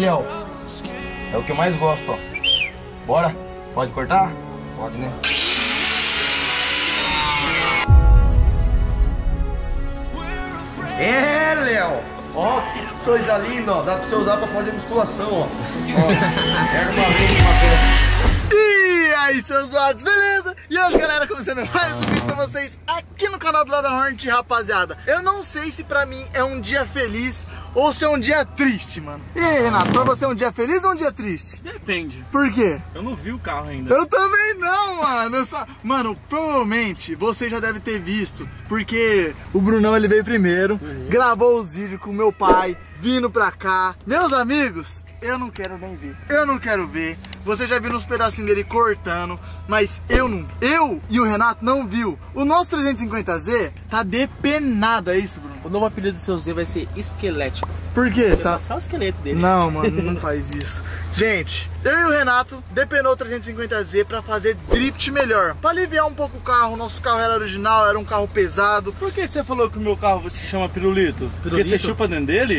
Léo. É o que eu mais gosto, ó. Bora? Pode cortar? Pode, né? É, Léo. Ó, que coisa linda, ó. Dá pra você usar pra fazer musculação, ó. Era uma vez uma peça. E aí, seus zoados, beleza? E hoje, galera, começando mais um vídeo pra vocês aqui no canal do Lada Hornet, rapaziada. Eu não sei se pra mim é um dia feliz ou se é um dia triste, mano. E aí, Renato, pra você é um dia feliz ou um dia triste? Depende. Por quê? Eu não vi o carro ainda. Eu também não, mano. Mano, provavelmente você já deve ter visto, porque o Brunão, ele veio primeiro, gravou os vídeos com meu pai, vindo pra cá. Meus amigos, eu não quero nem ver. Eu não quero ver. Você já viu uns pedacinhos dele cortando, mas eu não. Eu e o Renato não viu. O nosso 350Z tá depenado, é isso, Bruno? O novo apelido do seu Z vai ser esquelético. Por quê? Vai Tá... passar o esqueleto dele. Não, mano, não faz isso. Gente, eu e o Renato depenou o 350Z pra fazer drift melhor, pra aliviar um pouco o carro. O nosso carro era original, era um carro pesado. Por que você falou que o meu carro se chama Pirulito? Porque você chupa dentro dele?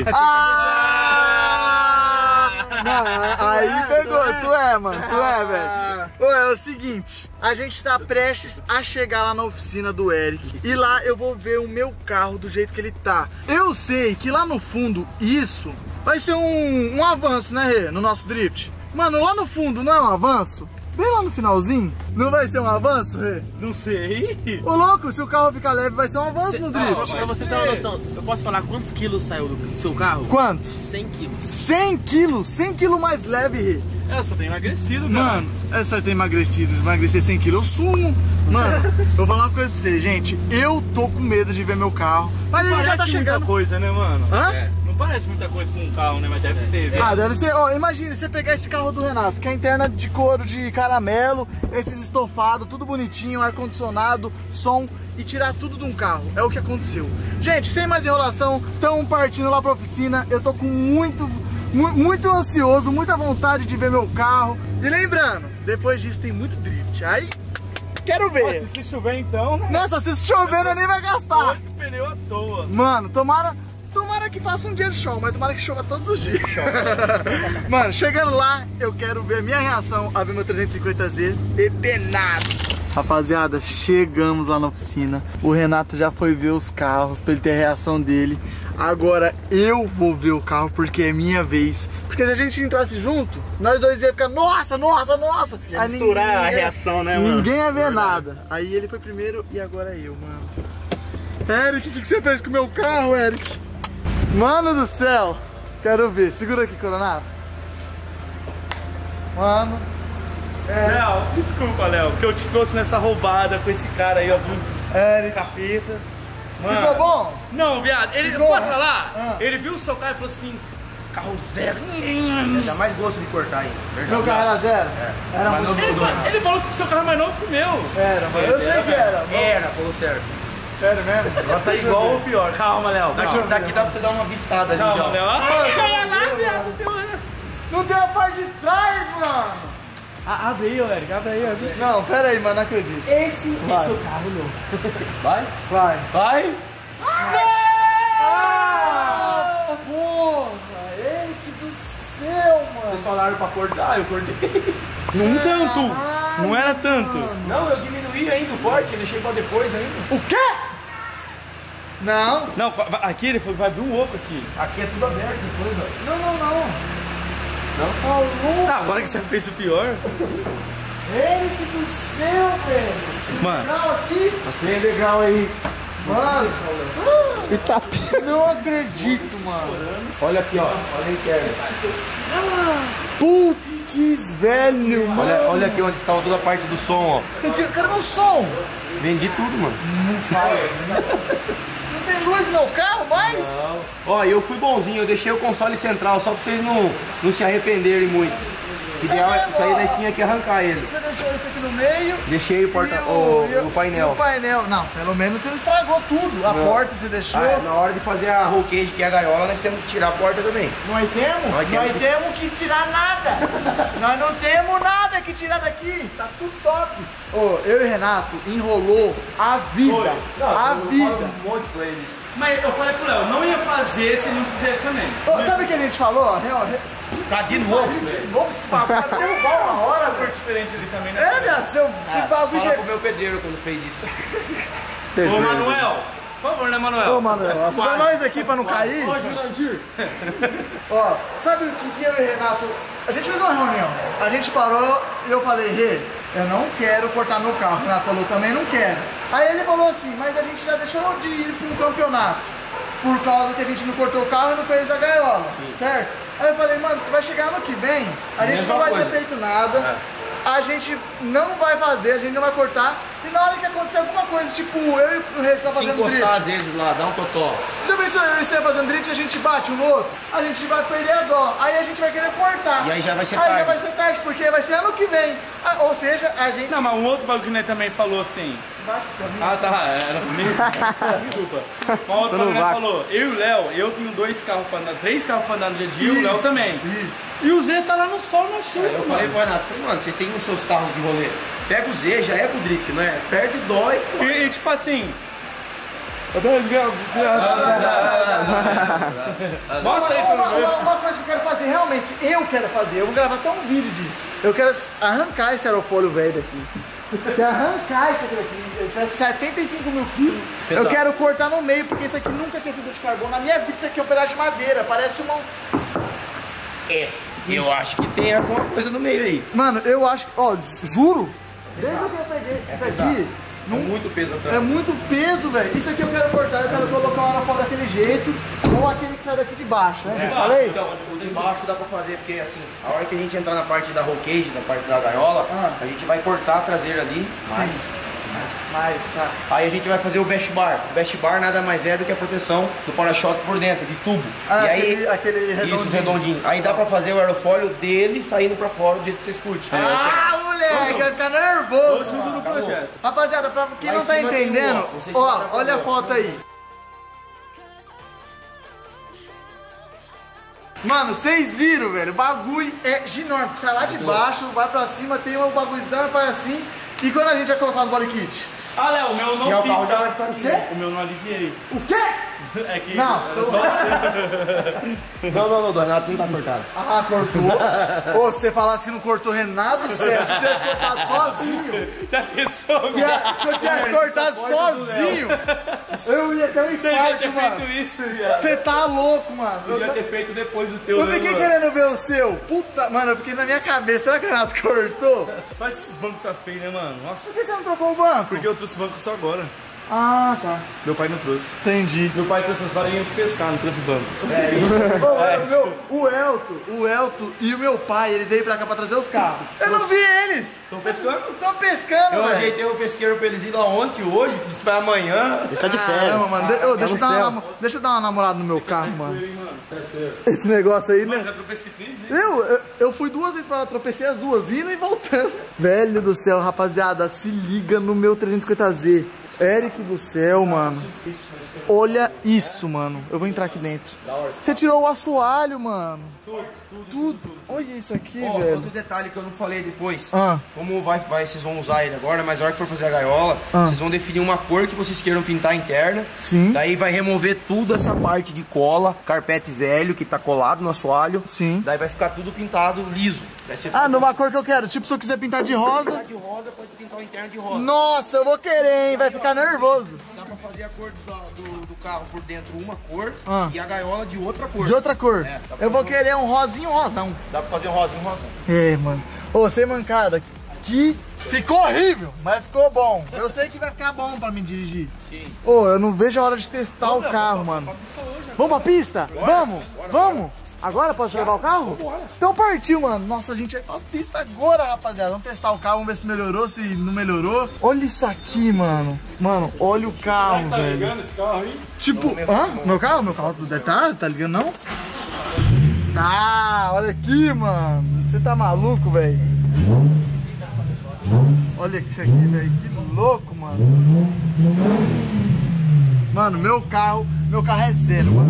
Não, aí pegou, tu é, mano, tu é, velho. Ô, é o seguinte, a gente tá prestes a chegar lá na oficina do Eric e lá eu vou ver o meu carro do jeito que ele tá. Eu sei que lá no fundo isso vai ser um avanço, né, Rê, no nosso drift. Mano, lá no fundo não é um avanço? Bem lá no finalzinho, não vai ser um avanço, Rê? Não sei. Ô louco, se o carro ficar leve vai ser um avanço no drift. Pra você ter uma noção, eu posso falar quantos quilos saiu do seu carro? Quantos? 100 quilos. 100 quilos? 100 quilos mais leve, Rê. Eu só tenho emagrecido, cara. Mano, é só ter emagrecido, emagrecer 100 quilos, eu sumo. Mano, eu vou falar uma coisa pra você, gente. Eu tô com medo de ver meu carro. Mas ele já tá Parece chegando. muita coisa, né, mano? Hã? É. Não parece muita coisa com um carro, né? Mas deve ser, velho. Ah, deve ser. Ó, imagine você pegar esse carro do Renato, que é interna de couro de caramelo, esses estofados, tudo bonitinho, ar-condicionado, som, e tirar tudo de um carro. É o que aconteceu. Gente, sem mais enrolação, estamos partindo lá pra oficina. Eu tô com muito ansioso, muita vontade de ver meu carro. E lembrando, depois disso tem muito drift. Aí, quero ver. Nossa, se chover então... Nossa, se chover, eu nem vai gastar. Foi pneu à toa. Mano, tomara que faça um dia de show, mas tomara que chova todos os dias. Mano, chegando lá, eu quero ver a minha reação a ver meu 350Z depenado. Rapaziada, chegamos lá na oficina. O Renato já foi ver os carros pra ele ter a reação dele. Agora eu vou ver o carro porque é minha vez. Porque se a gente entrasse junto, nós dois ia ficar, nossa. Ia misturar a reação, né, mano? Ninguém ia ver nada. Aí ele foi primeiro e agora eu, mano. Eric, o que você fez com o meu carro, Eric? Mano do céu. Quero ver. Segura aqui, Coronado. Mano. Léo, desculpa, Léo, que eu te trouxe nessa roubada com esse cara aí, ó, Eric. capeta. Mano. Ficou bom? Não, viado, ele, Ficou? posso falar? Ah. Ele viu o seu carro e falou assim, carro zero. Eu jamais gosto de cortar aí. Meu carro era zero? Era Mas muito. Ele falou que o seu carro é mais novo que o meu. Era, mas eu sei que era. Era, falou certo. Sério mesmo? Ela tá igual ou pior. Calma, Léo. Daqui dá pra você dar uma vistada ali, Calma, ó. Léo. Olha lá, viado. Não tem a parte de trás, mano. Abre aí, Eric, abre aí. Não, pera aí, mano, não acredito. Esse Vai. é seu carro, não. Vai? Vai. Vai? Ah, porra! Eric do céu, mano. Vocês falaram pra cortar, eu cortei. Não tanto. Não era tanto. Não, eu diminuí ainda o corte, ele chegou depois ainda. O quê? Não. Não, aqui ele vai abrir um outro aqui. Aqui é tudo aberto depois, ó. Não. Ah, agora que você fez o pior. Eric do céu, velho. Mano. Não, aqui. Mas tem legal aí. Mano. Não acredito, mano. Olha aqui, ó. Olha a interna. Putz, velho, mano. Olha aqui onde tá toda a parte do som, ó. Você tira, cara, meu som. Vendi tudo, mano. Não tem luz no meu carro mais? Ó, eu fui bonzinho, eu deixei o console central só pra vocês não se arrependerem muito. O ideal é sair da esquina aqui e arrancar ele. Você deixou isso aqui no meio. Deixei o E painel. o painel. Não, pelo menos você não estragou tudo. A porta você deixou. Na hora de fazer a roll cage, que é a gaiola, nós temos que tirar a porta também. Nós temos? Nós Nós temos. temos que tirar nada. Nós não temos nada que tirar daqui. Tá tudo top. Ô, eu e o Renato enrolou a vida. A vida. Um monte pra eles. Mas eu falei pro Léo, não ia fazer se ele não fizesse também. Ô, sabe o que a gente falou? Tá de novo. De novo esse papo, vai derrubar uma hora. Cor diferente ali também, né? É, viado, esse bagulho. Fala pro meu pedreiro quando fez isso. Ô, Manuel, por favor, né, Manuel? Ô, Manuel, ajuda nós aqui pra não cair. Ó, Jurandir. Ó, sabe o que eu e o Renato, a gente fez uma reunião, a gente parou e eu falei, Rê, eu não quero cortar meu carro. O Renato falou, também não quero. Aí ele falou assim, mas a gente já deixou de ir para um campeonato, por causa que a gente não cortou o carro e não fez a gaiola, certo? Aí eu falei, mano, você vai chegar ano que vem, a gente não vai ter feito nada, a gente não vai fazer, a gente não vai cortar, e na hora que acontecer alguma coisa, tipo, eu e o Rei tá Se fazendo drift. encostar às vezes lá, dá um totó. Já pensou eu e você fazendo drift, a gente bate um no outro, a gente vai perder a dó, aí a gente vai querer cortar. E aí já vai ser Aí tarde. já vai ser tarde, porque vai ser ano que vem. Ah, ou seja, a gente... Não, mas um outro bagulho que nós também falou assim. Ah, tá, era comigo. Desculpa. Mas um outro bagulho que nós falou. Eu e o Léo, eu tenho 3 carros pra andar no dia a dia, e o Léo também. Isso. E o Zé tá lá no sol, na chuva. Eu falei pro Renato, mano, vocês têm os seus carros de rolê. Pega o Z, já é pro drift, não é? Perde, dói. E tipo assim. Mostra aí pro meu. Uma coisa que eu quero fazer, realmente, eu quero fazer, eu vou gravar até um vídeo disso. Eu quero arrancar esse aerofólio velho daqui. Eu quero arrancar isso aqui daqui, pesa 75 mil quilos. Eu quero cortar no meio, porque isso aqui nunca tem fibra de carbono. Na minha vida isso aqui é um pedaço de madeira, parece uma... É, eu acho que tem alguma coisa no meio aí. Mano, eu acho que, ó, juro, desde que eu peguei isso aqui, É muito peso atrás. é muito peso, velho. Isso aqui eu quero cortar, eu quero colocar uma aerofólio daquele jeito, ou aquele que sai daqui de baixo, né? Falei? Então, o de baixo dá pra fazer, porque assim, a hora que a gente entrar na parte da roll cage, na parte da gaiola, a gente vai cortar a traseira ali, Mas, tá. aí a gente vai fazer o bash bar. O bash bar nada mais é do que a proteção do para-choque por dentro, de tubo. Ah, e aí, aquele redondinho. isso, redondinho. Aí dá pra fazer o aerofólio dele saindo pra fora do jeito que vocês curtem. Ah, moleque, vai ficar nervoso. Junto no projeto. Rapaziada, pra quem Lá não em tá cima tem entendendo, um, ó. Não sei se ó, dá pra olha a ver, ó. foto aí. Mano, vocês viram, velho? O bagulho é ginorme. Sai lá de baixo, vai pra cima, tem um bagulhozão, faz assim. E quando a gente vai colocar os body kit? Ah, Léo, o meu Se é não o carro fiz. já vai ficar O aqui. quê? O meu não aliviei. O quê? É que Não, era só você. Não, do Renato não tá cortado. Ah, cortou? Ô, se você falasse que não cortou Renato, sério, se eu tivesse cortado sozinho, Já pensou, se eu tivesse cortado sozinho, eu ia ter um infarto, ter mano. feito isso, viado. Você tá louco, mano. Podia ter feito depois do seu. Eu fiquei né, querendo ver o seu. Puta, mano, eu fiquei na minha cabeça. Será que o Renato cortou? mano? Só esses bancos tá feio, né, mano? Nossa. Por que você não trocou o banco? Porque eu trouxe banco só agora. Ah, tá. Meu pai não trouxe. Entendi. Meu pai trouxe as varinhas de pescar, não trouxe banco. O Elton e o meu pai, eles veio pra cá pra trazer os carros. Eu não vi eles. Estão pescando? Estão pescando, Eu velho. ajeitei o pesqueiro pra eles ir lá ontem, hoje, fiz pra amanhã. Ele tá de férias. Caramba, mano. Deixa eu dar uma namorada no meu carro, mano. Esse negócio aí, né? Já tropecei 15 vezes. Eu fui 2 vezes pra lá, tropecei as duas, indo e voltando. Velho do céu, rapaziada, se liga no meu 350Z. Eric do céu, mano. Olha isso, mano. Eu vou entrar aqui dentro. Você tirou o assoalho, mano. Tudo. Olha isso aqui, Ó, velho. outro detalhe que eu não falei depois. Ah. Como vocês vão usar ele agora, mas na hora que for fazer a gaiola, vocês vão definir uma cor que vocês queiram pintar interna. Sim. Daí vai remover tudo essa parte de cola, carpete velho que tá colado no assoalho. Sim. Daí vai ficar tudo pintado liso. Vai ser Ah, numa cor que eu quero. Tipo, se eu quiser pintar de rosa. de rosa, pode pintar o interno de rosa. Nossa, eu vou querer, hein? Vai ficar nervoso. Dá pra fazer a cor do carro por dentro uma cor E a gaiola de outra cor. de outra cor. É, dá pra Eu vou fazer querer um rosinho rosão. Dá pra fazer um rosinho rosa. É, mano. Ô, sem mancada. Que ficou horrível, mas ficou bom. Eu sei que vai ficar bom pra me dirigir. Sim. Ô, eu não vejo a hora de testar o carro, mano. Vamos pra pista? Vamos? Vamos? Agora posso levar o carro? Então partiu, mano. Nossa, a gente vai pra pista agora, rapaziada. Vamos testar o carro, vamos ver se melhorou, se não melhorou. Olha isso aqui, mano. Mano, olha o carro, Tá velho. ligando esse carro aí? Tipo, hã? Meu carro? Meu carro tá ligando não? Tá, olha aqui, mano. Você tá maluco, velho? Olha isso aqui, velho. Que louco, mano. Mano, meu carro é zero, mano.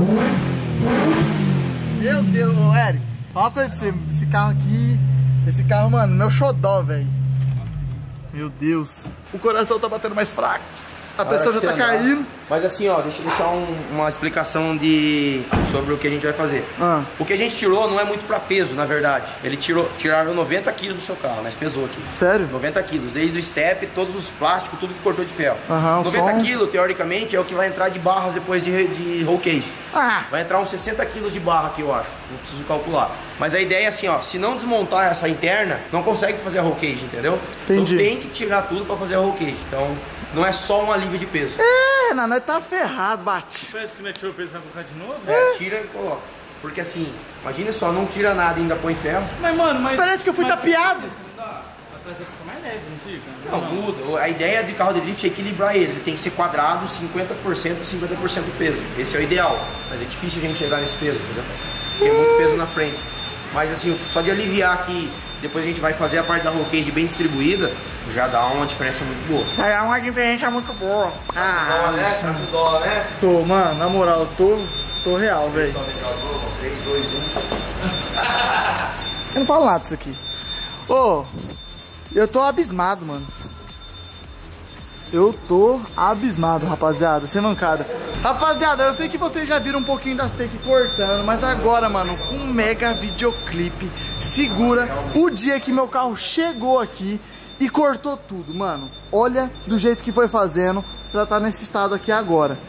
Meu Deus, ô Eric, fala uma coisa pra você, esse carro, mano, meu xodó, velho. Meu Deus, o coração tá batendo mais fraco, a pressão já tá caindo. Mas assim, ó, deixa eu deixar uma explicação sobre o que a gente vai fazer. O que a gente tirou não é muito pra peso, na verdade. Tiraram 90 quilos do seu carro, nós pesou aqui. Sério? 90 quilos, desde o step, todos os plásticos, tudo que cortou de ferro. 90 som... quilos, teoricamente, é o que vai entrar de barras depois de roll cage. Vai entrar uns 60 quilos de barra aqui, eu acho. Não preciso calcular. Mas a ideia é assim, ó, se não desmontar essa interna, não consegue fazer a roll cage, entendeu? Entendi. Então tem que tirar tudo pra fazer a roll cage. Então, não é só um alívio de peso. Renan, nós tá ferrado, bate. Parece que não tirou o peso, vai colocar de novo? Tira e coloca. Porque assim, imagina só, não tira nada e ainda põe ferro. Mas, mano, parece que eu fui tapeado. Atrás fica mais leve, não fica? Não, muda. A ideia de carro de drift é equilibrar ele. Ele tem que ser quadrado, 50% e 50% do peso. Esse é o ideal. Mas é difícil a gente chegar nesse peso, entendeu? Tem muito peso na frente. Mas assim, só de aliviar aqui, depois a gente vai fazer a parte da roll cage bem distribuída, já dá uma diferença muito boa. É uma diferença muito boa. Dó, né? Tá com dó, né? Tô, mano, na moral, tô real, velho. 3, 2, 1. Eu não falo nada disso aqui. Ô, eu tô abismado, mano. Eu tô abismado, rapaziada, sem mancada. Rapaziada, eu sei que vocês já viram um pouquinho das takes cortando, mas agora, mano, com um mega videoclipe, segura o dia que meu carro chegou aqui e cortou tudo, mano. Olha do jeito que foi fazendo pra estar nesse estado aqui agora.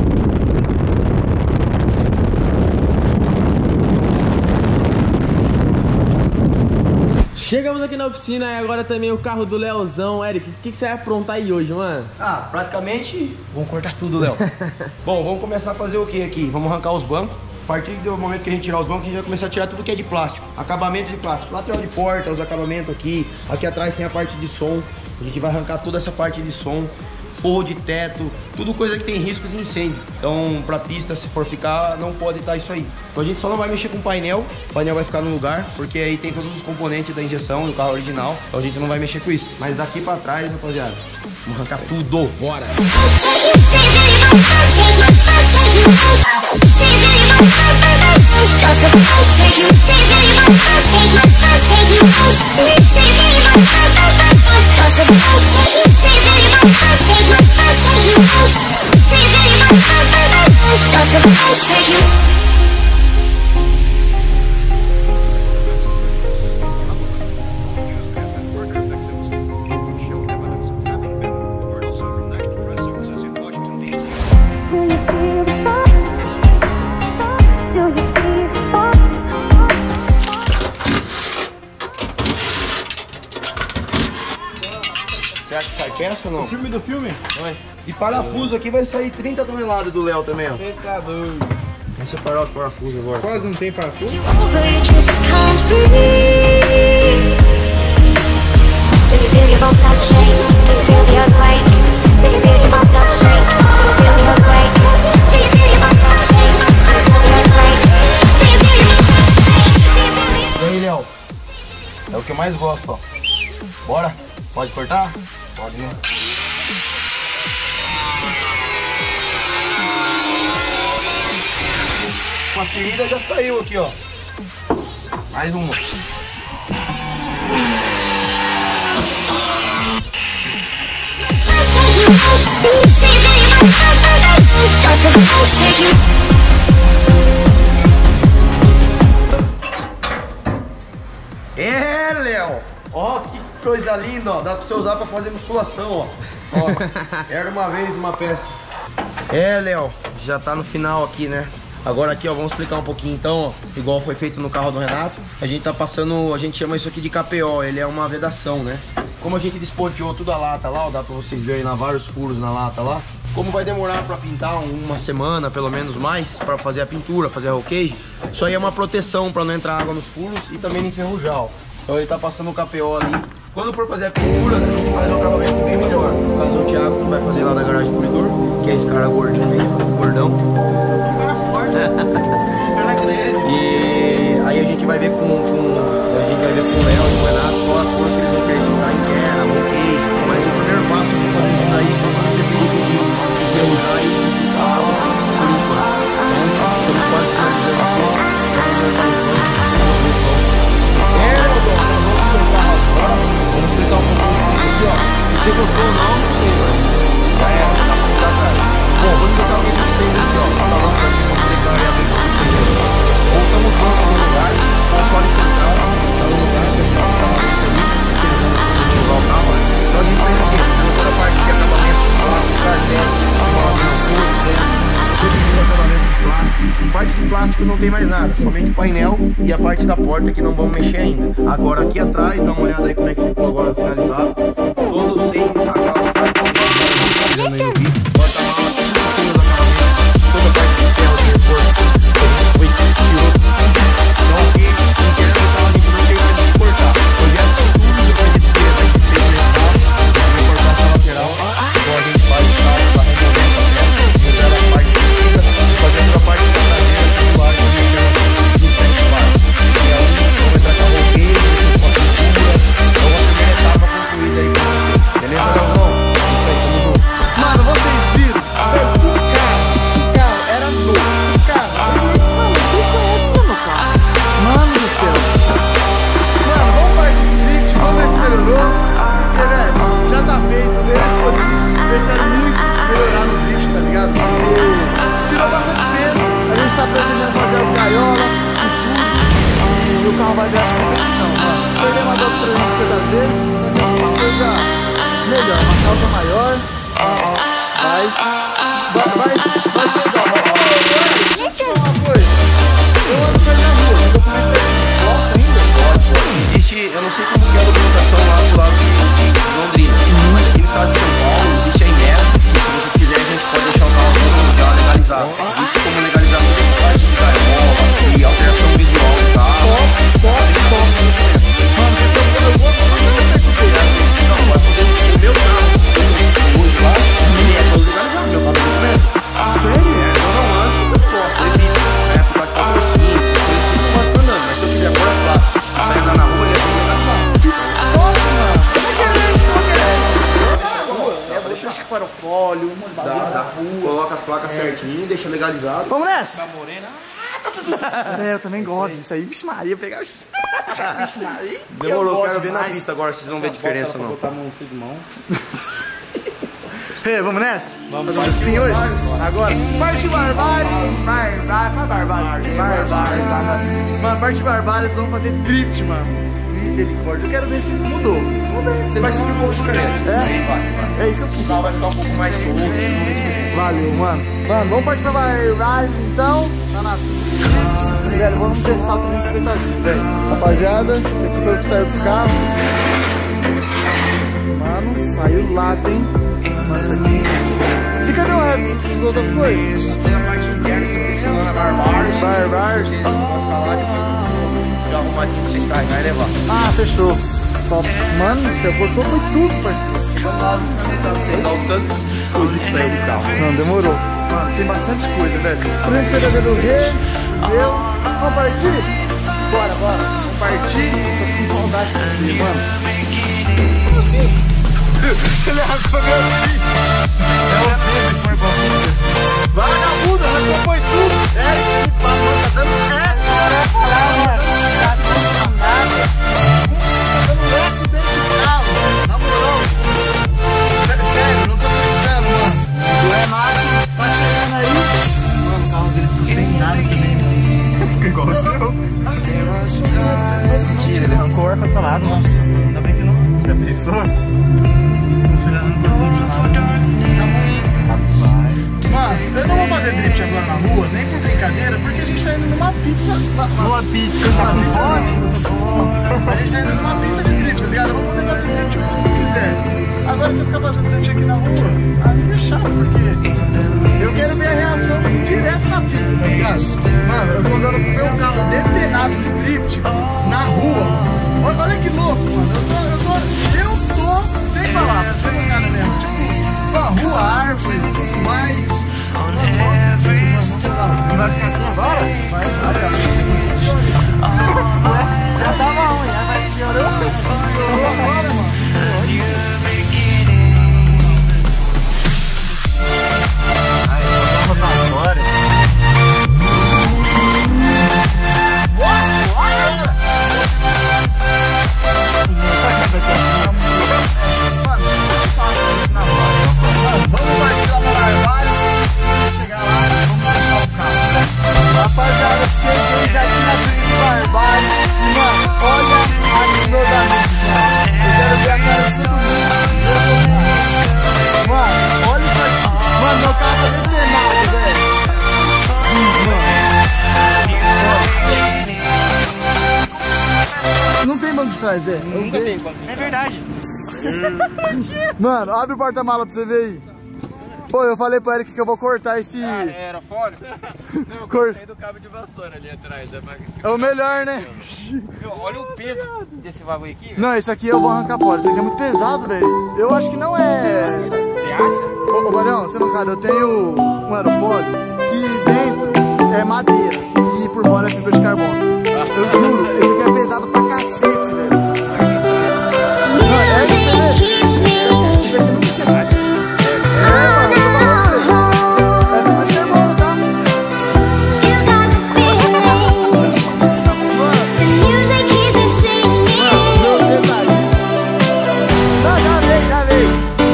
Chegamos aqui na oficina e agora também o carro do Leozão. Eric, o que você vai aprontar aí hoje, mano? Praticamente, vamos cortar tudo, Léo. Bom, vamos começar a fazer o que aqui? Vamos arrancar os bancos. A partir do momento que a gente tirar os bancos, a gente vai começar a tirar tudo que é de plástico. Acabamento de plástico, lateral de porta, os acabamentos aqui. Aqui atrás tem a parte de som. A gente vai arrancar toda essa parte de som. Forro de teto, tudo coisa que tem risco de incêndio. Então, pra pista, se for ficar, não pode estar isso aí. Então a gente só não vai mexer com o painel vai ficar no lugar, porque aí tem todos os componentes da injeção do carro original. Então a gente não vai mexer com isso. Mas daqui pra trás, rapaziada, vamos arrancar tudo. Bora! Será que sai peça ou não? O filme do filme? Vai. E parafuso aqui vai sair 30 toneladas do Léo também, ó. Você tá doido. Vamos separar os parafusos agora. Quase não tem parafuso. E aí, Léo? É o que eu mais gosto, ó. Bora? Pode cortar? Pode, né? Uma ferida já saiu aqui, ó. Mais uma. É, Léo! Ó, que coisa linda, ó. Dá pra você usar pra fazer musculação, ó. Era uma vez uma peça. É, Léo, já tá no final aqui, né? Agora aqui, ó, vamos explicar um pouquinho então, ó. Igual foi feito no carro do Renato. A gente tá passando, a gente chama isso aqui de KPO, ele é uma vedação, né? Como a gente desponteou toda a lata lá, ó, dá pra vocês verem lá vários furos na lata lá. Como vai demorar pra pintar uma semana, pelo menos mais, pra fazer a pintura, fazer a roll cage, isso aí é uma proteção pra não entrar água nos furos e também não enferrujar, ó. Então ele tá passando o KPO ali. Quando for fazer a pintura, a gente faz um acabamento bem melhor. No caso, o Thiago que vai fazer lá da garagem do Polidor, que é esse cara gordinho aí, gordão. E aí a gente vai ver com o Léo e o Renato qual a cor que eles vão persinar interna, roll cage. Mas o primeiro passo é fazer isso daí só para ter perigo de enferrujar e ficar por enquanto. Então, estamos quase finalizando a prova. Vamos explicar um pouquinho aqui, ó. Se você gostou ou não, plástico não tem mais nada, somente o painel e a parte da porta que não vamos mexer ainda. Agora aqui atrás, dá uma olhada aí como é que ficou agora finalizado. Todo sem aquelas partes que eu vi. Porta-mala, toda a parte de ferro que foi tirou. Então aqui, interno do carro a gente não tem mais que cortar. O projeto tem tudo, eu acredito que vai ser feito nesse carro. Vai cortar essa lateral, então a gente faz o carro para remover essa peça, remover a parte de cima, fazendo a parte da traseira, do lado do frente bar. E aí, vamos entrar com a roqueira, com a pintura. Então a primeira etapa concluída aí pra você. Beleza, Leozão? Isso aí, tamo junto. Mano, vocês viram? O carro era novo. Mano, vocês conhecem o meu carro? Mano do céu. Mano, vamos partir de drift, vamos ver se melhorou. Porque, velho, já tá feito, eles por isso. Eu espero muito melhorar no drift, tá ligado? Porque tirou bastante peso. A gente tá pretendendo fazer as gaiolas e tudo. E o carro vai virar de competição, mano. Peguei uma Double 350Z, só que é uma coisa melhor, uma causa maior. Vai pegar. Uma coisa. Eu ando pra ir na rua, o documento é nosso ainda. Existe, eu não sei como que é a documentação lá do lado de Londrina, mas aqui no estado de São Paulo existe a INEA, e se vocês quiserem a gente pode deixar o carro todo já legalizado. Existe como legalizar muita parte de gaiola e alteração visual do carro. Mano, eu vou Não, vai poder o meu carro, hoje lá, ele é todo legalizado, meu carro não começa. sério? Eu não ando porque eu gosto, eu evito, né, por causa de patrocínio, essas coisas assim, eu gosto andando, mas se eu quiser pôr as placas e sair andar na rua, ele é todo legalizado. Top, mano. Deixa para o fólio, mano, bagulho da rua. Coloca as placas certinho, deixa legalizado. Vamos nessa? Da morena. Eu também gosto disso aí. Vixe Maria, pegar os... Vixe Maria. Demorou, quero ver na demais. pista agora, vocês vão ver a diferença não. Botar no fio de mão. Ei, vamos nessa? Vamos, fazer um spin hoje? Agora? Parte Barbárie. Mano, parte Barbárie, vamos fazer drift, mano. Misericórdia. Eu quero ver se mudou. Você vai sentir um pouco de diferença. É isso que eu quis. O carro vai ficar um pouco mais solto. Valeu, mano. Mano, vamos partir pra Barbárie, então. Tá na... Velho, vamos testar o 350Z, velho. Rapaziada, esse aqui foi o que saiu do carro. Mano, saiu lá, hein? Mano, isso aqui. E cadê o resto das outras coisas? Tem a parte interna que funciona na Barbárie. Barbárie. Vocês podem ficar lá depois já arrumadinho pra vocês carregar e levar. Ah, fechou. Top. Mano, você cortou foi tudo, parceiro. Olha o tanto de coisa que saiu do carro. Não, demorou. Mano, tem bastante coisa, velho. 350Z do Rei, eu. Vamos partir? Bora. Vamos partir. Tô com saudade de você, mano. Como assim? Ele arrancou meu assim. É o filho que foi pra você. Vagabunda, arrancou foi tudo. É, mano, tá dando certo. Tá dando nada. Tá dando louco dentro do carro. Na moral. Sério, não tô acreditando, mano. Tu é máquina, tá chegando aí. Mano, o carro dele ficou sem nada também. Fica igual o seu. Mentira, ele arrancou o ar-condicionado. Nossa, ainda bem que não. Já pensou? Mano, eu não vou fazer drift agora na rua, nem por brincadeira, porque a gente tá indo numa pizza. Numa pizza, tá com fome? A gente tá indo numa pizza de drift, tá ligado? Eu vou poder fazer drift o que eu quiser. Agora se eu ficar fazendo drift aqui na rua, aí é chato, porque eu quero ver a reação direto na pista, tá ligado? Mano, eu tô andando com o meu carro depenado de drift na rua. Olha que louco, mano. Eu tô sem palavras, sem nada mesmo. Tipo, a rua, árvore, mas... Vai ficar assim agora? Vai. Já tava ruim, mas piorou. Agora, mano. Vamos partir lá para Barbárie, chegar lá, vamos deixar o carro. Rapaziada, atrás, é. Nunca tem quando. É verdade. Mano, abre o porta-mala pra você ver aí. Pô, eu falei pro Eric que eu vou cortar esse... Era fora? Não, eu cortei do cabo de vassoura ali atrás. É o melhor, né? Meu, olha o peso desse bagulho aqui. Véio. Não, isso aqui eu vou arrancar fora. Isso aqui é muito pesado, velho. Eu acho que não é... Você acha? Ô, Barão, você não cara, eu tenho um aerofólio que dentro é madeira e por fora é fibra de carbono. Eu juro, esse aqui é pesado pra cacete, velho. Não, é isso aqui não esquece. Mano, eu tô falando pra você. É fibra de carbono, tá? Mano, meu dedo tá aí. Já veio.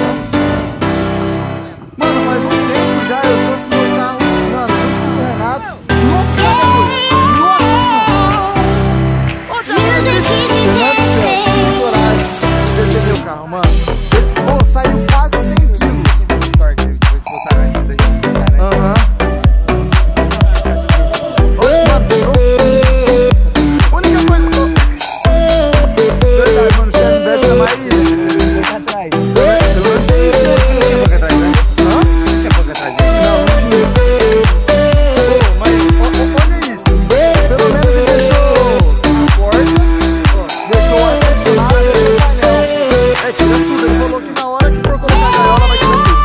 Mano, faz um tempo já, eu trouxe meu carro, mano, junto com o Renato. Nossa, cara, nossa senhora! Ô, Thiago, Renato, que coragem de descer meu carro, mano. Pô, saiu quase 100 quilos. Depois postaram essa daí, né? Aham. Ô, mano, única coisa que eu... Verdade, mano, o chefe deve chamar isso. Atrás. Eu gostei disso, né? Tinha atrás, né? Hã? Tinha atrás. Não tinha. Pô, mas olha isso. Pelo menos ele deixou a porta, ó, deixou o ar-condicionado, deixou o painel. É, tira tudo. Ele falou que na hora que for colocar a gaiola vai tirar tudo.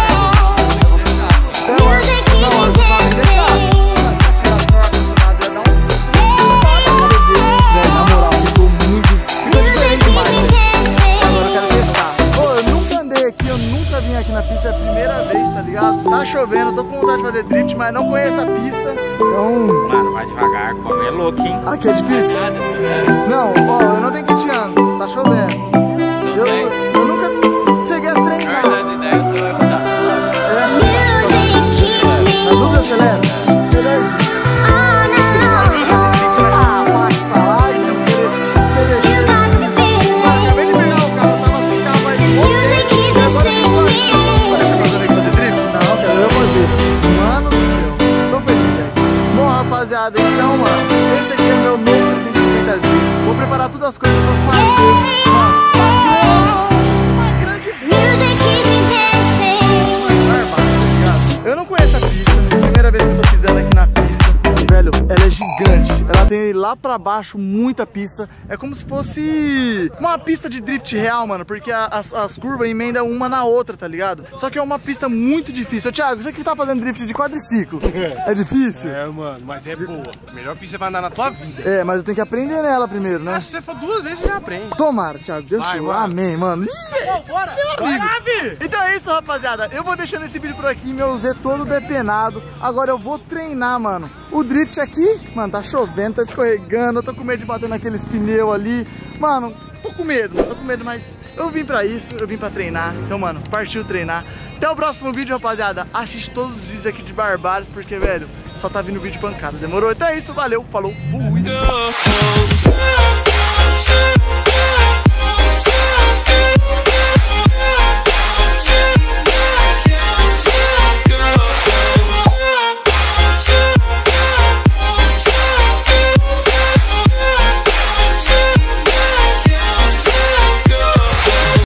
Não, mano, vai me deixar. Tirar o ar-condicionado ia dar um... Velho, na moral, ficou diferente demais, velho. Agora eu quero testar. Pô, eu nunca andei aqui, eu nunca vim aqui na pista, é a primeira vez, tá ligado? Tá chovendo, tô com vontade de fazer drift, mas não conheço a pista. Então... Mano, vai devagar, o bagulho é louco, hein? Aqui é difícil? Não, ó, eu não tenho quiteando, tá chovendo. Eu nunca cheguei a treinar. Na dúvida você leva? Ah, vai pra lá e eu querer descer. Acabei de pegar o carro, tava sem carro, mas pode chamar também fazer drift? Não, quero eu fazer. Mano do céu, tô feliz, velho. Bom, rapaziada, então, mano, esse aqui é o meu novo 350Z. Vou preparar todas as coisas pra fazer. Mano, uma grande eu não conheço a pista, é a primeira vez que eu tô pisando aqui na pista. Velho, ela é gigante, ela tem lá pra baixo muita pista. É como se fosse uma pista de drift real, mano, porque as curvas emendam uma na outra, tá ligado? Só que é uma pista muito difícil. Ô, Thiago, você que tá fazendo drift de quadriciclo, é difícil? É, mano, mas é boa. Melhor pista você vai andar na tua vida. É, mas eu tenho que aprender nela primeiro, né? Se você for 2 vezes, você já aprende. Tomara, Thiago, Deus te amém, mano. Bora! Meu amigo. Então é isso, rapaziada. Eu vou deixando esse vídeo por aqui, meu Z todo depenado. Agora eu vou treinar, mano. O drift aqui, mano, tá chovendo, tá escorregando. Eu tô com medo de bater naqueles pneus ali. Mano, tô com medo, mas eu vim pra isso, eu vim pra treinar. Então, mano, partiu treinar. Até o próximo vídeo, rapaziada. Assiste todos os vídeos aqui de Barbários, porque, velho, só tá vindo vídeo pancada. Demorou? Então é isso, valeu, falou, fui.